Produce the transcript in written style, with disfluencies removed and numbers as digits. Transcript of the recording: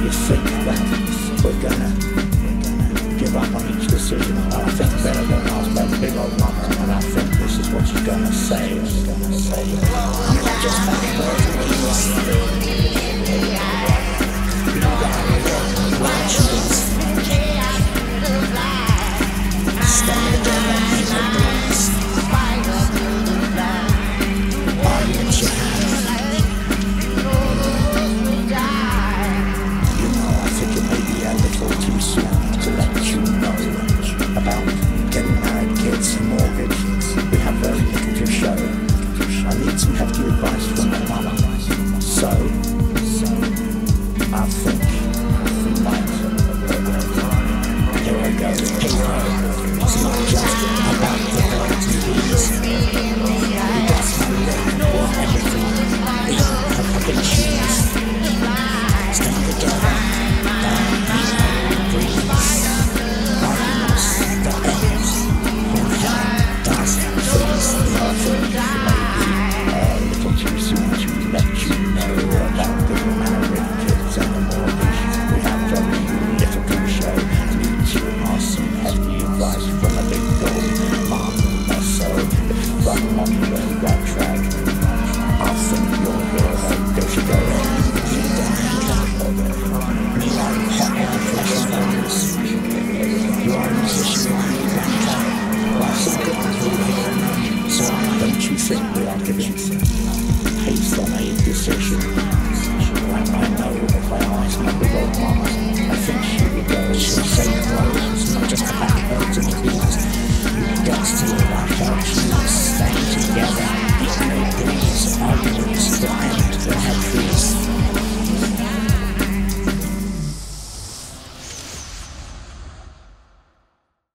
you think that we're gonna give up on each decision? I think better than ask that big old mama, and I think this is what she's gonna say. I'm not just fucking about getting married, kids, and mortgage. We have very little to show. I need some hefty advice from my mama. So I think we might. Here I go. It's not just about the birds and bees. That's my life or everything. We have big shoes. Stand together.